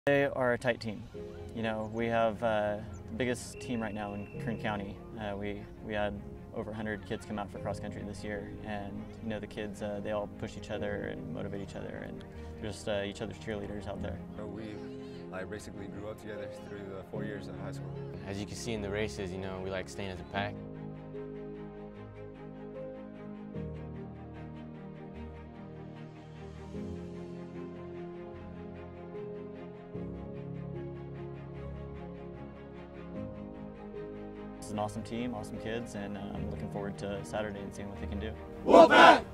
They are a tight team. You know, we have the biggest team right now in Kern County. We had over 100 kids come out for cross country this year, and you know the kids they all push each other and motivate each other, and they're just each other's cheerleaders out there. I basically grew up together through the 4 years of high school. As you can see in the races, you know, we like staying as a pack. It's an awesome team, awesome kids, and I'm looking forward to Saturday and seeing what they can do. Wolfpack!